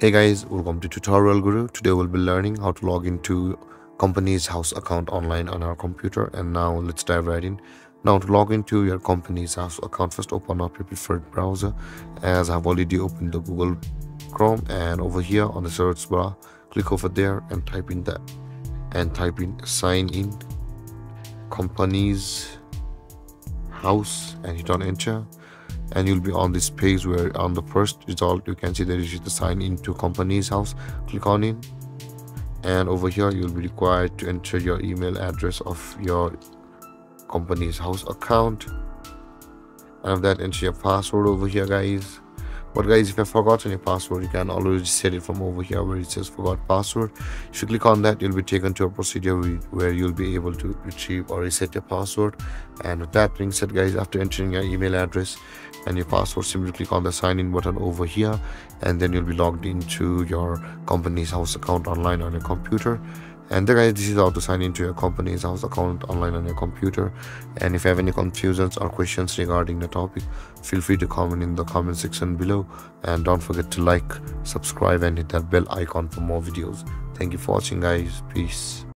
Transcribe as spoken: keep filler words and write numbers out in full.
Hey guys, welcome to Tutorial Guru. Today we'll be learning how to log into company's house account online on our computer. And now let's dive right in. Now to log into your company's house account, first open up your preferred browser. As I've already opened the Google Chrome, and over here on the search bar, click over there and type in that and type in sign in company's house and hit on enter. And you'll be on this page where on the first result you can see that is the sign into company's house. Click on it, and over here you'll be required to enter your email address of your company's house account, and after that enter your password over here, guys. But guys, if you've forgotten your password, you can always set it from over here where it says forgot password. If you click on that, you'll be taken to a procedure where you'll be able to retrieve or reset your password. And with that being said, guys, after entering your email address and your password, simply click on the sign in button over here, and then you'll be logged into your company's house account online on your computer. And then guys, this is how to sign into your company's house account online on your computer. And if you have any confusions or questions regarding the topic, feel free to comment in the comment section below. And don't forget to like, subscribe, and hit that bell icon for more videos. Thank you for watching, guys. Peace.